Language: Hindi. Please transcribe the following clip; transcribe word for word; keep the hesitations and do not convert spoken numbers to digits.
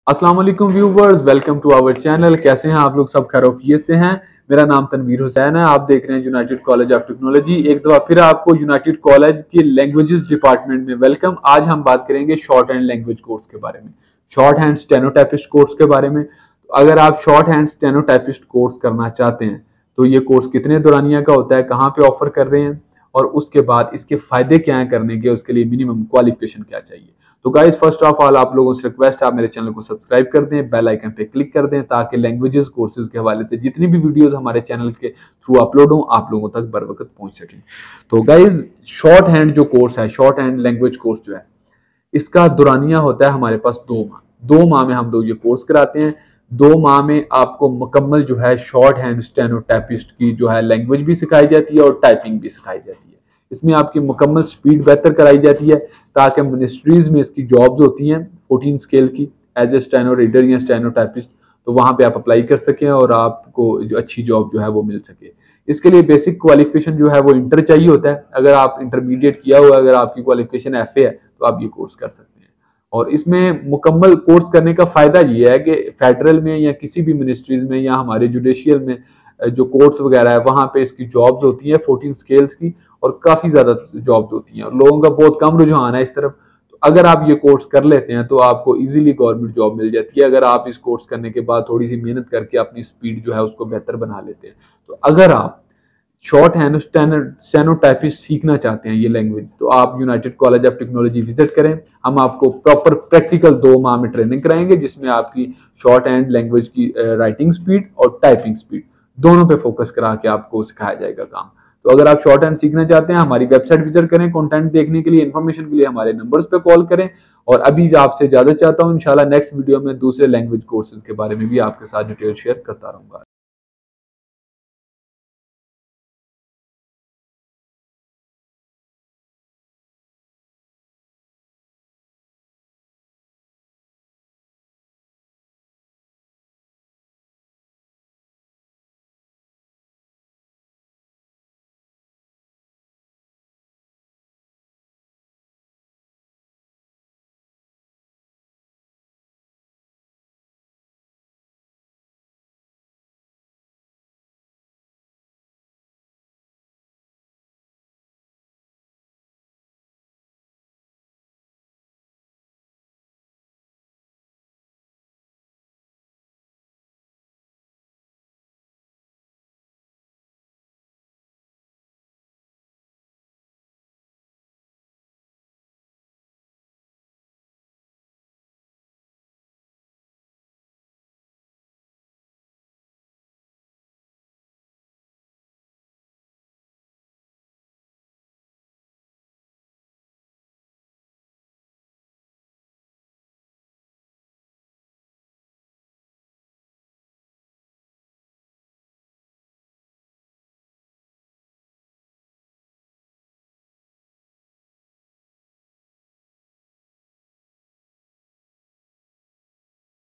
अस्सलाम वालेकुम viewers, welcome to our channel. कैसे हैं आप लोग? सब खैरियत से हैं। मेरा नाम तनवीर हुसैन है। आप देख रहे हैं यूनाइटेड कॉलेज ऑफ टेक्नोलॉजी। एक दफा फिर आपको यूनाइटेड कॉलेज के लैंग्वेजेस डिपार्टमेंट में वेलकम। आज हम बात करेंगे शॉर्ट हैंड लैंग्वेज कोर्स के बारे में, शॉर्ट हैंड स्टेनोटाइपिस्ट कोर्स के बारे में। तो अगर आप शॉर्ट हैंड स्टेनोटाइपिस्ट कोर्स करना चाहते हैं तो ये कोर्स कितने दौरानिया का होता है, कहाँ पे ऑफर कर रहे हैं और उसके बाद इसके फायदे क्या हैं करने के, उसके लिए मिनिमम क्वालिफिकेशन क्या चाहिए। तो गाइस, फर्स्ट ऑफ ऑल आप लोगों से रिक्वेस्ट है, आप मेरे चैनल को सब्सक्राइब कर दें, बेल आइकन पे क्लिक कर दें ताकि लैंग्वेजेस कोर्सेज के हवाले से जितनी भी वीडियोस हमारे चैनल के थ्रू अपलोड हों आप लोगों तक बर वक्त पहुंच सकें। तो गाइस, शॉर्ट हैंड जो कोर्स है, शॉर्ट हैंड लैंग्वेज कोर्स जो है, इसका दुरानिया होता है हमारे पास दो माह। दो माह में हम लोग ये कोर्स कराते हैं। दो माह में आपको मुकम्मल जो है शॉर्ट हैंड स्टेनोटाइपिस्ट की जो है लैंग्वेज भी सिखाई जाती है और टाइपिंग भी सिखाई जाती है। इसमें आपकी मुकम्मल स्पीड बेहतर कराई जाती है ताकि मिनिस्ट्रीज में इसकी जॉब्स होती हैं फोर्टीन स्केल की एज ए स्टेनो रीडर या स्टेनोटाइपिस्ट, तो वहां पे आप अप्लाई कर सकें और आपको जो अच्छी जॉब जो है वो मिल सके। इसके लिए बेसिक क्वालिफिकेशन जो है वो इंटर चाहिए होता है। अगर आप इंटरमीडिएट किया हुआ है, अगर आपकी क्वालिफिकेशन एफ ए है तो आप ये कोर्स कर सकते हैं। और इसमें मुकम्मल कोर्स करने का फायदा ये है कि फेडरल में या किसी भी मिनिस्ट्रीज में या हमारे जुडिशियल में जो कोर्ट्स वगैरह है वहां पे इसकी जॉब्स होती हैं फोर्टीन स्केल्स की और काफी ज्यादा जॉब्स होती हैं और लोगों का बहुत कम रुझान है इस तरफ। तो अगर आप ये कोर्स कर लेते हैं तो आपको इजीली गवर्नमेंट जॉब मिल जाती है, अगर आप इस कोर्स करने के बाद थोड़ी सी मेहनत करके अपनी स्पीड जो है उसको बेहतर बना लेते हैं। तो अगर आप शॉर्ट हैंड स्टेनोटाइपिस्ट सीखना चाहते हैं ये लैंग्वेज, तो आप united college of technology visit करें। हम आपको प्रॉपर प्रैक्टिकल दो माह में ट्रेनिंग कराएंगे जिसमें आपकी शॉर्ट हैंड लैंग्वेज की राइटिंग स्पीड और टाइपिंग स्पीड दोनों पे फोकस करा के आपको सिखाया जाएगा काम। तो अगर आप शॉर्ट हैंड सीखना चाहते हैं हमारी वेबसाइट विजिट करें, कंटेंट देखने के लिए, इन्फॉर्मेशन के लिए हमारे नंबर्स पे कॉल करें। और अभी आपसे इजाजत चाहता हूं, इंशाल्लाह नेक्स्ट वीडियो में दूसरे लैंग्वेज कोर्सेज के बारे में भी आपके साथ डिटेल शेयर करता रहूंगा।